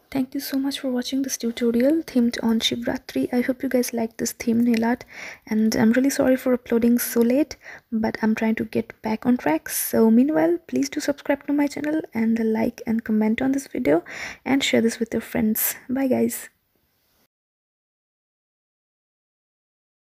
Thank you so much for watching this tutorial themed on Shivratri. I hope you guys like this theme nail art, and I'm really sorry for uploading so late, but I'm trying to get back on track. So meanwhile, please do subscribe to my channel and like and comment on this video and share this with your friends. Bye guys.